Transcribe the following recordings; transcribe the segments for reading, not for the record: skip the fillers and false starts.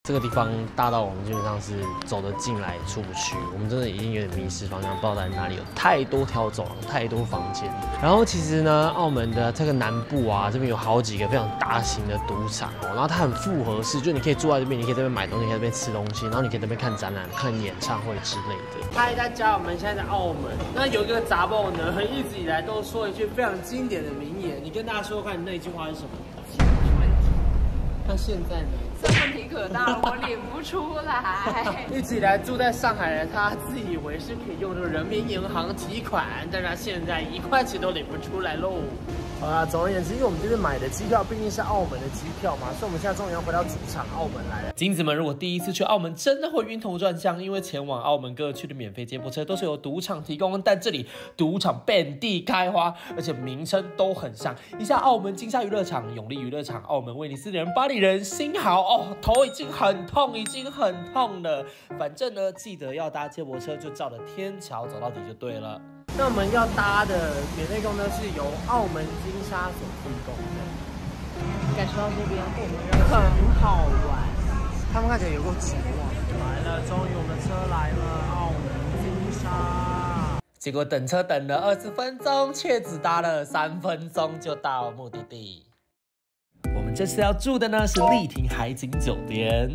这个地方大到我们基本上是走得进来出不去，我们真的已经有点迷失方向，不知道在哪里，有太多条走廊，太多房间。然后其实呢，澳门的这个南部啊，这边有好几个非常大型的赌场哦，然后它很复合式，就你可以坐在这边，你可以在这边买东西，可以在这边吃东西，然后你可以在这边看展览、看演唱会之类的。嗨，大家，我们现在在澳门。那有一个杂报呢，一直以来都说一句非常经典的名言，你跟大家说看，你那一句话是什么？钱的问题。那现在呢？ 这问题可大了，我领不出来。 一直以来住在上海的他，自以为是可以用这个人民银行提款，但是他现在1块钱都领不出来喽。好啦，总而言之，因为我们这次买的机票毕竟是澳门的机票嘛，所以我们现在终于要回到主场澳门来了。金子们如果第一次去澳门，真的会晕头转向，因为前往澳门各区的免费接驳车都是由赌场提供，但这里赌场遍地开花，而且名称都很像，一下澳门金沙娱乐场、永利娱乐场、澳门威尼斯人、巴黎人、新豪哦，头已经很痛了。反正呢，记得要搭接驳车，就照着天桥走到底就对了。那我们要搭的免费公车是由澳门金沙所提供的。 感受到这边很好玩， 他们看起来有够寂寞。来了，终于我们的车来了，澳门金沙。结果等车等了20分钟，却只搭了3分钟就到目的地。我们这次要住的呢是丽婷海景酒店，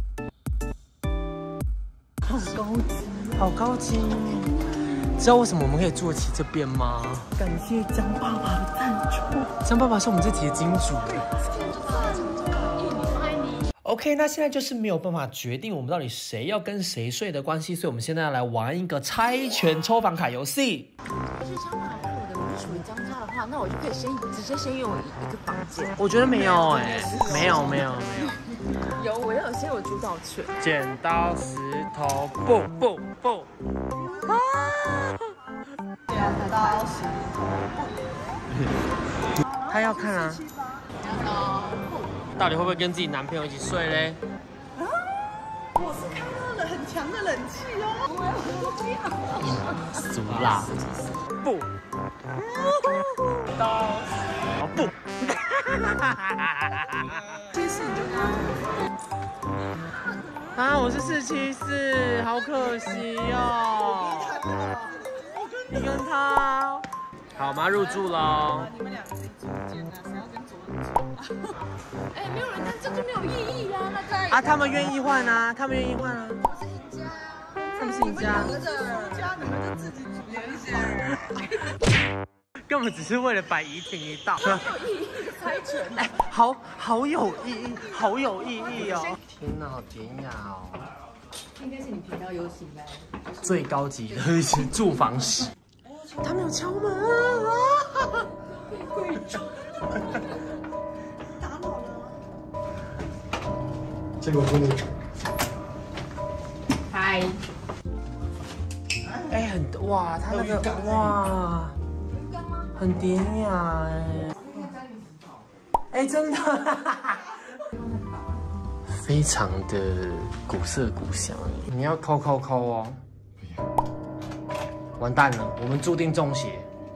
好高级，好高级。知道为什么我们可以住得起这边吗？感谢江爸爸的赞助。江爸爸是我们这题的金主。OK， 那现在就是没有办法决定我们到底谁要跟谁睡的关系，所以我们现在要来玩一个猜拳抽房卡游戏。 就是江爸爸我的名属于江家的话，那我就可以直接先用一个房间。 我觉得没有没有。 有，我要先有主导权。 剪刀石头布。 剪刀石头布。 他要看啊。到底会不会跟自己男朋友一起睡嘞？ 啊！我是看到了很强的冷气哦。 俗辣。不。刀。不。 74你就跟他啊，我是474，好可惜哦。你跟他。好，我们要入住喽。 你们两个是中间啊，谁要跟左就左。 哎，没有人，但这就没有意义啊。那在啊，他们愿意换啊， 我是赢家啊。 他们是赢家。 你们家你们就自己组联一些人。 根本只是为了摆怡婷一道。 有意义的猜拳。 哎，好有意义，好有意义哦！天哪，好典雅哦！ 应该是你频道有请来最高级的住房室。他没有敲门啊！ 贵族。打扰了。 这个不能。 嗨。 哎，哇，他那个哇，很典雅哎，真的，非常的古色古香。你要抠哦。完蛋了，我们注定中邪。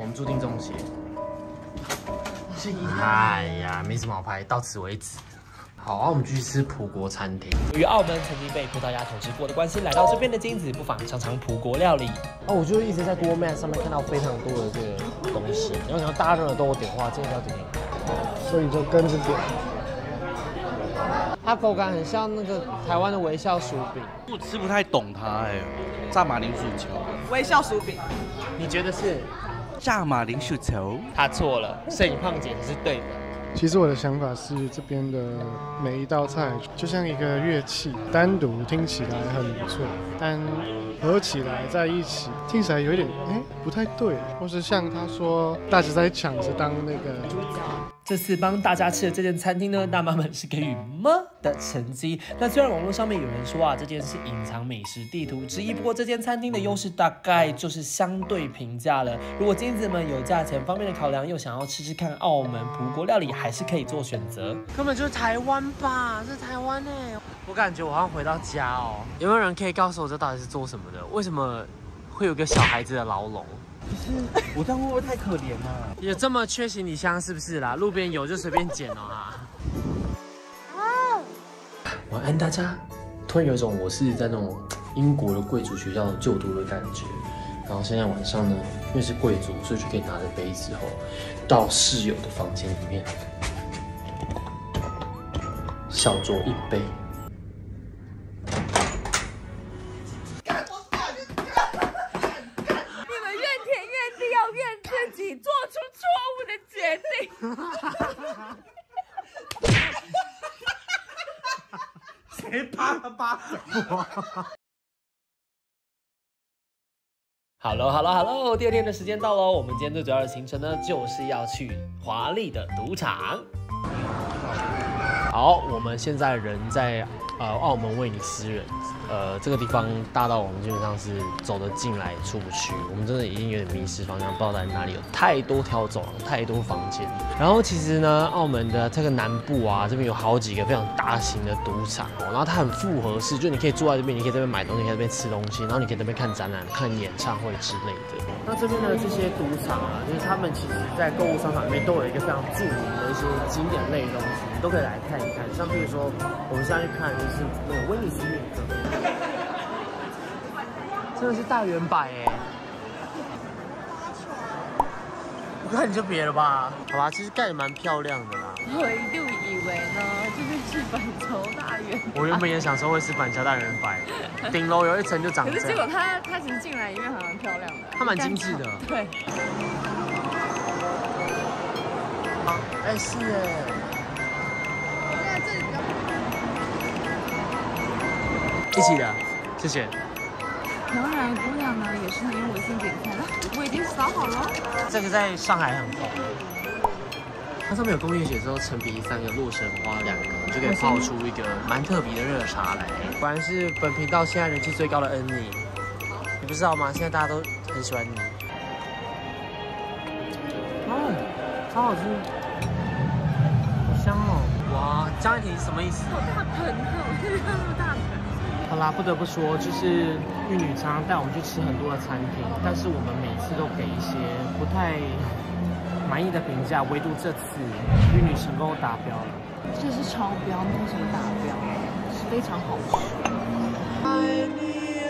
哎呀，没什么好拍，到此为止。好啊，我们继续吃葡国餐厅。由于澳门曾经被葡萄牙统治过的关系，来到这边的金子不妨尝尝葡国料理。我就一直在 Google Map 上面看到非常多的这个东西，然后大家认为都有点话，这个要点。 所以就跟着点。 它口感很像那个台湾的微笑薯饼。 我吃不太懂它哎，炸马铃薯球。 微笑薯饼。 你觉得是？ 炸马铃薯球？ 他错了，摄影胖姐才是对的。 其实我的想法是，这边的每一道菜就像一个乐器，单独听起来很不错，但合起来在一起听起来有一点不太对，或是像他说大家在抢着当那个主角。 这次帮大家吃的这间餐厅呢，大妈们是给予么的成绩。那虽然网络上面有人说啊，这间是隐藏美食地图之一，不过这间餐厅的优势大概就是相对平价了。如果金子们有价钱方面的考量，又想要吃吃看澳门葡国料理，还是可以做选择。根本就是台湾吧，是台湾哎！我感觉我好像回到家哦。有没有人可以告诉我这到底是做什么的？为什么会有个小孩子的牢笼？ 我这样会不会太可怜了？ 有这么缺行李箱是不是啦？路边有就随便捡哦哈。 晚安大家。突然有一种我是在那种英国的贵族学校就读的感觉。然后现在晚上呢，因为是贵族，所以就可以拿着杯子到室友的房间里面，小酌一杯。 你们怨天怨地要怨自己做出错误的决定。 谁扒了扒我？ Hello， 第二天的时间到喽。我们今天最主要的行程呢，就是要去华丽的赌场。好，我们现在人在澳门威尼斯人，这个地方大到我们基本上是走得进来出不去，我们真的已经有点迷失方向，不知道在哪里，有太多条走廊，太多房间。然后其实呢，澳门的这个南部啊，这边有好几个非常大型的赌场哦，然后它很复合式，就你可以坐在这边，你可以在这边买东西，可以在这边吃东西，然后你可以在这边看展览、看演唱会之类的。那这边的这些赌场啊，就是他们其实在购物商场里面都有一个非常著名的一些景点类的东西，你都可以来看一看。像比如说，我们现在去看的就是那个威尼斯运河，真的是大圆摆哎！我看你就别了吧，好吧，其实盖得蛮漂亮的啦。 我一度以为呢，就是板桥大圆。 我原本也想说会是板桥大圆摆，顶楼有一层就长这样。 可是结果它其实进来里面还蛮漂亮的， 它蛮精致的。 对。 啊，哎是哎。一起的，谢谢。 当然，姑娘呢也是能用微信点餐的，我已经扫好了。 这个在上海很红。它上面有工业写之后，陈皮3个，洛神花2个，你就可以泡出一个蛮特别的热茶来。果然是本频道现在人气最高的恩妮，你不知道吗？现在大家都很喜欢你。哦，超好吃，好香哦！哇，张一婷什么意思？ 好大盆啊！我看到那么大盆。 好啦，不得不说，就是玉女常常带我们去吃很多的餐厅，但是我们每次都给一些不太满意的评价，唯独这次玉女成功达标了。 这是超标，没有什么达标，是非常好吃。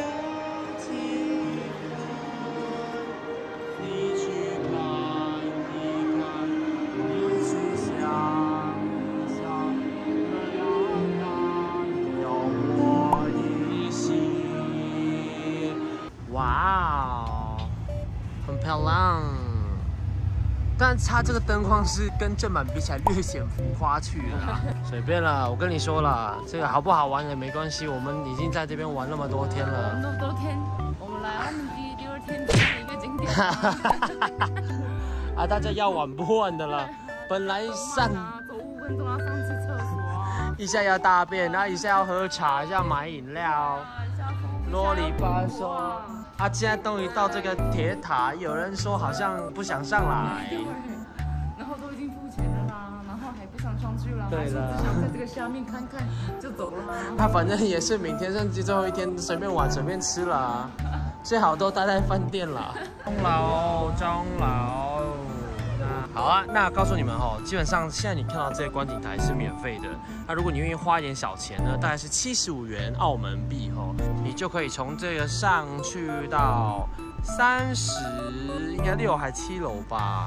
哇哦，很漂亮，但它这个灯光是跟正版比起来略显浮夸去了。随便了，我跟你说了，这个好不好玩也没关系，我们已经在这边玩那么多天了。 那么多天，我们来澳门第2天的一个景点。 啊，大家要玩不玩的了，本来上走5分钟要上去厕所啊， 一下要大便，然后一下要喝茶，一下要买饮料，啰里吧嗦。啊，现在终于到这个铁塔，有人说好像不想上来， 然后都已经付钱了啦，然后还不想上去了， 对了， 想在这个下面看看就走了啦。 他反正也是明天甚至最后一天，随便玩随便吃了，最好都待在饭店了。钟楼。好啊，那告诉你们哦，基本上现在你看到这个观景台是免费的。那如果你愿意花一点小钱呢，大概是75元澳门币哦，你就可以从这个上去到应该6还7楼吧。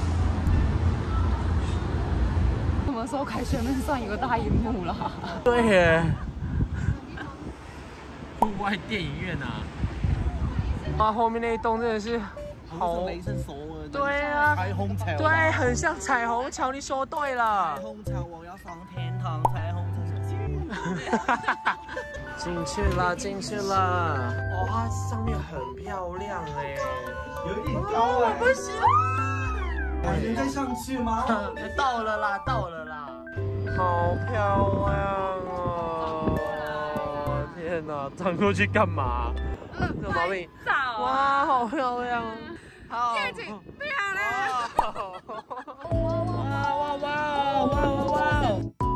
什么时候凯旋门上有个大荧幕了？ 对耶，户外电影院啊！哇，后面那一栋真的是好。对啊， 彩虹桥， 对，很像彩虹桥，你说对了。 彩虹桥，我要上天堂，彩虹桥。 进去了。哇，它上面很漂亮哎， 有一点高哎， 不行， 还能再上去吗？ 到了啦，好漂亮哦！天哪，转过去干嘛？有毛病。哇，好漂亮。 夜景漂亮！ 哇！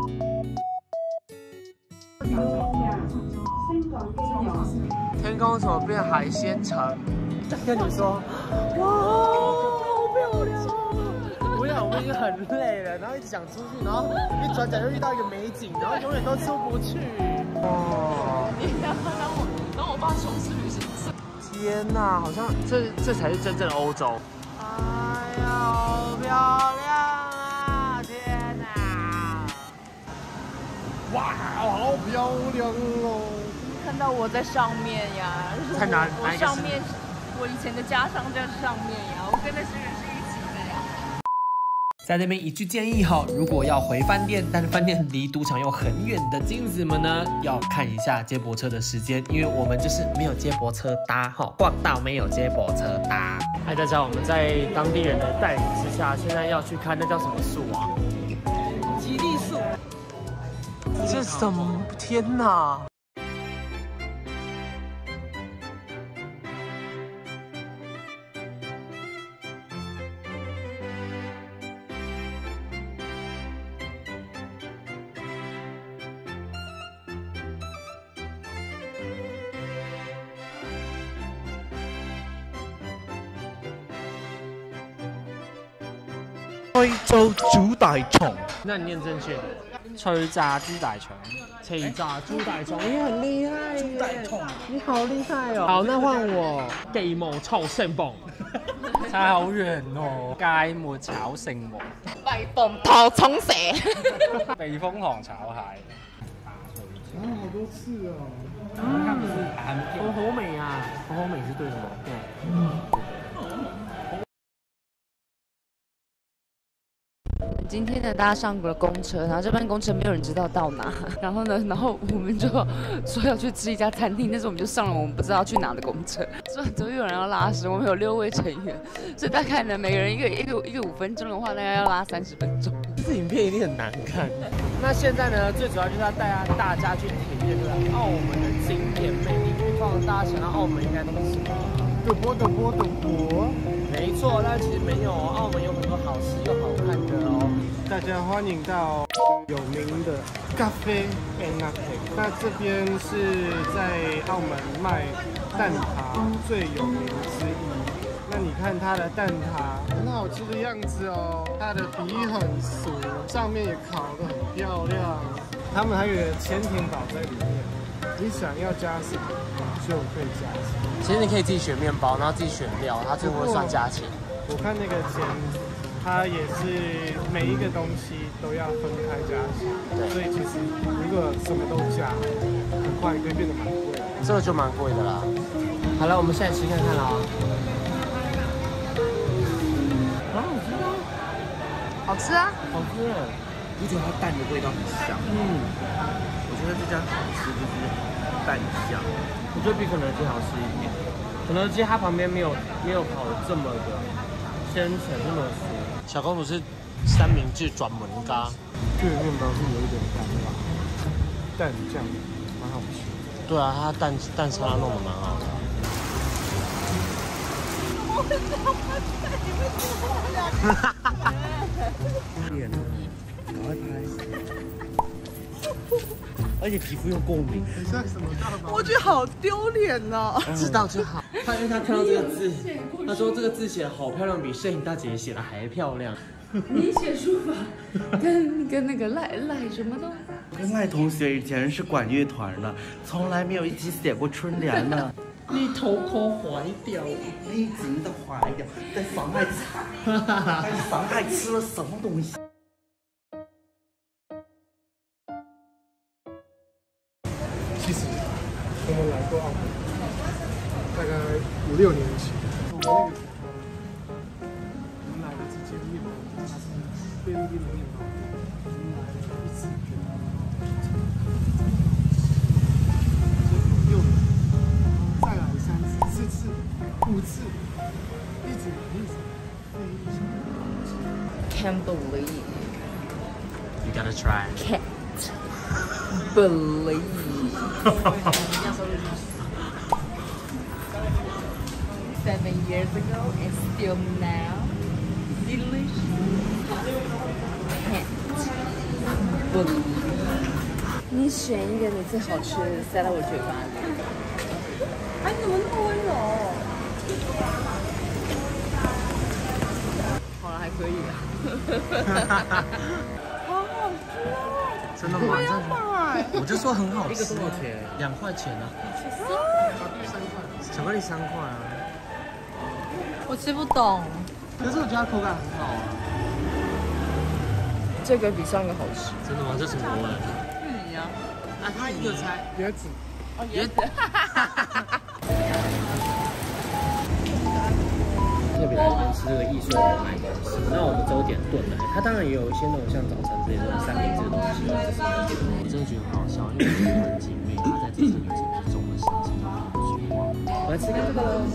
天空怎么变海鲜城？跟你说，哇，好漂亮哦！我们已经很累了，然后一直想出去，然后一转角又遇到一个美景，然后永远都出不去。 哇！ 当我爸雄狮旅行社。 天哪，好像这才是真正的欧洲。哎呀，好漂亮啊！天哪！哇，好漂亮哦！ 看到我在上面呀， 在哪我一个上面，我以前的家乡在上面呀，我跟那些人是一起的呀。 在那边一句建议哈，如果要回饭店，但是饭店离赌场又很远的金子们呢，要看一下接驳车的时间，因为我们就是没有接驳车搭哈，逛到没有接驳车搭。嗨，大家，我们在当地人的带领之下，现在要去看那叫什么树啊？ 吉利树。 这什么？天哪！ 非洲猪大蟲， 那你念正確。 脆炸豬大腸， 脆炸豬大蟲，你很厲害耶！豬大蟲，你好厲害哦！好，那換我。雞毛炒聖鳳， 差好遠哦！芥末炒聖王， 避風塘蟲蛇， 避風塘炒蟹。 啊，好多次哦。 好美啊！好美是對的嗎？對。 今天呢，大家上了公车，然后这班公车没有人知道到哪，然后呢，然后我们就说要去吃一家餐厅，但是我们就上了我们不知道去哪的公车，所以总有人要拉屎，我们有6位成员，所以大概呢，每个人一个5分钟的话，大概要拉30分钟。 这影片一定很难看。那现在呢，最主要就是要带大家去体验这个澳门的经典魅力。放大家想到澳门应该都是什么？ 赌博。 没错，但其实没有哦，澳门有很多好吃又好看的哦。 大家欢迎到有名的咖啡 and Latte。那这边是在澳门卖蛋挞最有名之一。那你看它的蛋挞很好吃的样子哦，它的皮很酥，上面也烤得很漂亮。他们还有个潜艇堡在里面，你想要加什么就可以加什么。 其实你可以自己选面包，然后自己选料，它最后会算价钱。 我看那个钱，它也是每一个东西都要分开加钱，所以其实如果什么都加，很快可以变得蛮贵的。 这个就蛮贵的啦。好了，我们现在吃看看啦。 好吃啊！ 好吃耶！ 你觉得它蛋的味道很香？我觉得这家好吃就是蛋香。 我觉得比肯德基好吃一点。肯德基它旁边没有烤的这么的千层，这么酥。小公主是三明治转门咖， 这个面包是有一点干吧，蛋酱蛮好吃。 对啊，它蛋沙拉弄得蛮好的。 脸，赶快拍。而且皮肤又过敏。 你像什么大吗？ 我觉得好丢脸哦。 知道就好。因为他看到这个字，他说这个字写得好漂亮，比摄影大姐写的还漂亮。 你写书法跟那个赖什么的？ 跟赖同学以前是管乐团的，从来没有一起写过春联呢。 你头壳坏掉， 你真的坏掉，在上海吃了什么东西？ 其实我们来过澳门，大概5、6年前，我们那个我们来了这间面包，菲律宾的面包，我们来了一次觉得6次，再来3次、4次、5次，一直非常好吃。 Can't believe. You gotta try. Can't believe. 7 years ago and still now delicious. Can't believe. 你选一个你最好吃的塞到我嘴巴里。 哎，你怎么那么温柔？ 好了，还可以啊。 好好吃哦！ 真的吗？我就说很好吃。一个多少钱？2块钱啊。巧克力3块啊。 我吃不懂。 可是我觉得它口感很好啊。 这个比上一个好吃。 真的吗？这什么味？ 芋泥啊。 啊，他一个猜椰子。 哦，椰子。 特别来这边吃这个易碎的麦东西，那我们只有点炖奶，它当然也有一些那种像早餐之类的三明治的东西。我真的觉得很好笑，因为我们姐妹她在这次旅程之中的心情都很绝望。我来吃看这个喽，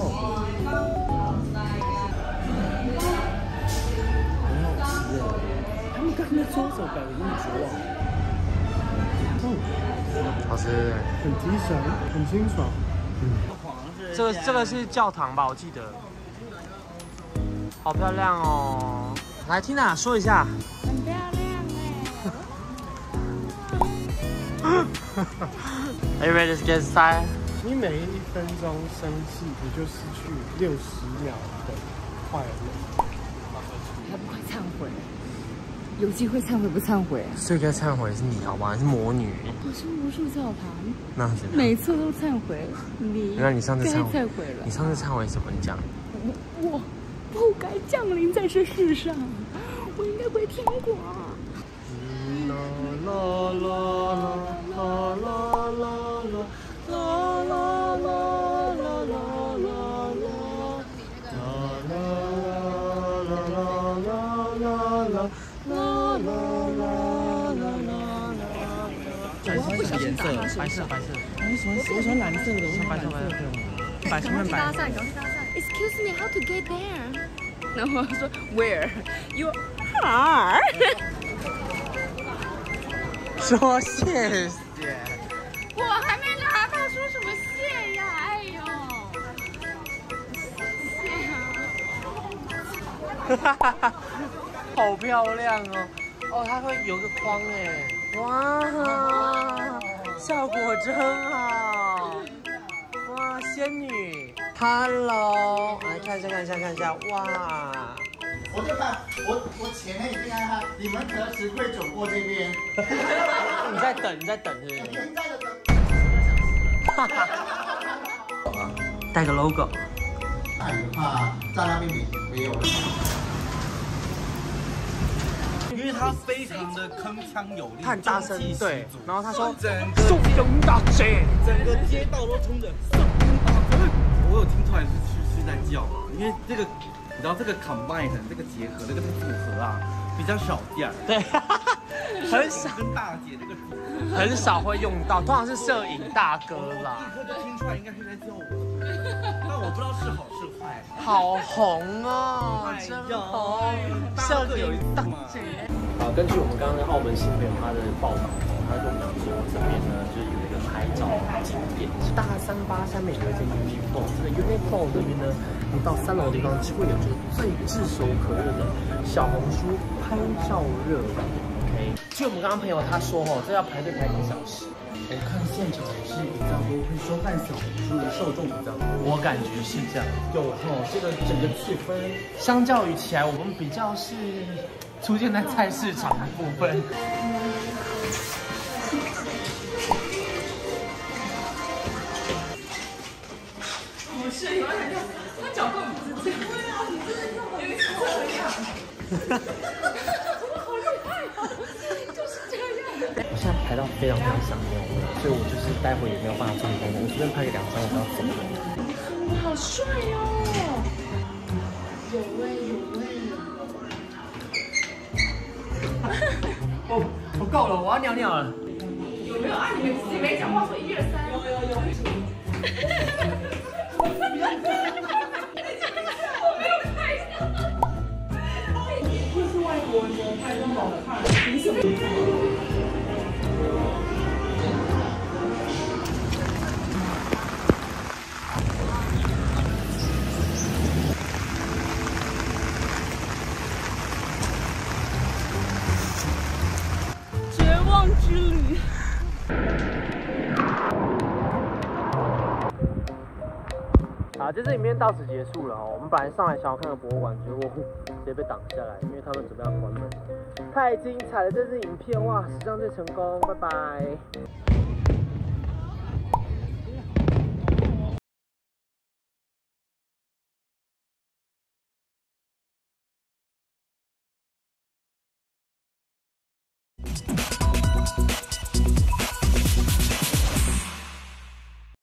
很好吃哎！他们刚才左手感觉那么绝望。好吃， 很提神，很清爽。 这个是教堂吧？我记得。好漂亮哦！来，Tina 说一下。 很漂亮哎。Are you ready to get started？ 你每1分钟生气，你就失去60秒的快乐。 还不快忏悔？有机会忏悔不忏悔？ 最该忏悔是你好吗？你是魔女。 我是魔术教堂， 那是每次都忏悔。 原来你上次忏悔了。 你上次忏悔什么？你讲。 我不该降临在这世上，我应该回天国。 啦啦啦啦啦啦啦啦啦我什么颜色？白色。我喜欢蓝色的，我喜欢白色。 搭讪。Excuse me, how to get there？ 然后我说 Where? You are？ 说谢谢。 我还没拿到，说什么谢呀？哎呦！谢呀！ 哈哈哈，好漂亮哦！哦，它会有个框哎，哇，效果真好！哇，仙女 ，Hello， 来看一下，哇！ 我就看我前面已经看他，你们何时会走过这边？ 你在等是不是？ 现在的等。 哈哈，带个 logo。 大鱼怕炸酱面没有了。 因为他非常的铿锵有力， 他很大声，对。然后他说：“ 整宋永大姐， 整个街道都冲着宋永大姐。”我有听出来是在叫，因为这个你知道这个 combine 这个结合这个组合啊比较少见， 对，很少跟大姐这个组合很少会用到，通常是摄影大哥啦。 立刻就听出来应该是在叫我，但我不知道是好是坏。 好红哦，真红！摄影大姐。好，根据我们刚刚跟澳门新朋友他的报道，他跟我们讲说这边呢就是有一个拍照景点，大383下面有一间 Uniqlo， 这个 Uniqlo 这边呢，你到3楼的地方就会有就是最炙手可热的小红书拍照热榜。OK， 据我们刚刚朋友他说哦，这要排队排1个小时。我看现场也是比较多会收看小红书的受众比较多，我感觉是这样。有这个整个气氛，相较于起来，我们比较是出现在菜市场的部分。 不是，有人他脚够你自己。对啊，你真的有点像这样。好厉害哦，就是这样。 我现在排到非常想念我，所以我就是待会也没有办法处理工作，我随便拍个2张我就要走了。 哇，好帅哦！有味。 我够了，我要尿尿了。 有没有啊？你们自己没讲话说1、2、3。有。我没有拍上。就是外国人拍的好看，凭什么？绝望之旅。 好，这支影片到此结束了哦。我们本来上来想要看个博物馆，结果直接被挡下来，因为他们准备要关门。太精彩了，这支影片哇，史上最成功，拜拜。